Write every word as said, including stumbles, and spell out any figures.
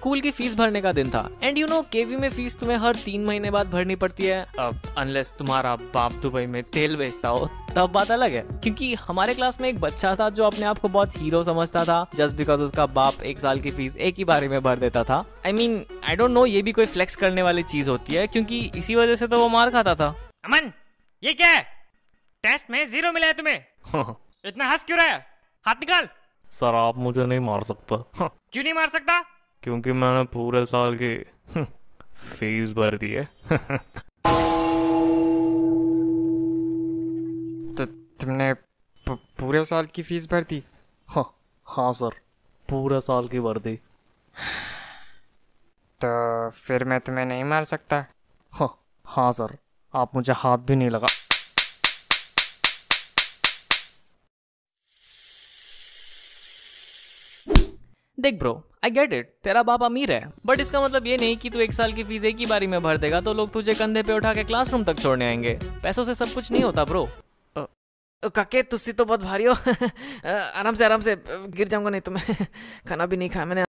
School की fees भरने का दिन था। एंड यू नो केवी में फीस तुम्हें हर तीन महीने बाद भरनी पड़ती है, अनलेस तुम्हारा बाप दुबई में तेल बेचता हो, तब बात अलग है। क्योंकि हमारे क्लास में एक बच्चा था जो अपने आप को बहुत हीरो समझता था जस्ट बिकॉज उसका बाप एक साल की फीस एक ही बारी में भर देता था। I mean I don't know ये भी कोई फ्लेक्स करने वाली चीज होती है, क्योंकि इसी वजह से तो वो मार खाता था। अमन, ये क्या है? टेस्ट में जीरो मिला है तुम्हें? इतना हंस क्यों रहा है? हाथ निकाल। सर आप मुझे नहीं मार सकता। क्यों नहीं मार सकता? क्योंकि मैंने पूरे साल की फीस भर दी है। तो तुमने पूरे साल की फीस भर दी? हाँ हाँ सर, पूरे साल की भर दी। तो फिर मैं तुम्हें नहीं मार सकता? हाँ हाँ सर, आप मुझे हाथ भी नहीं लगा। देख ब्रो, आई गेट इट, तेरा बाप अमीर है, बट इसका मतलब ये नहीं कि तू एक साल की फीस एक ही बारी में भर देगा तो लोग तुझे कंधे पे उठा के क्लासरूम तक छोड़ने आएंगे। पैसों से सब कुछ नहीं होता ब्रो। काके तुसी तो बहुत भारी हो। आराम से आराम से, गिर जाऊंगा नहीं तो मैं। खाना भी नहीं खाया मैंने।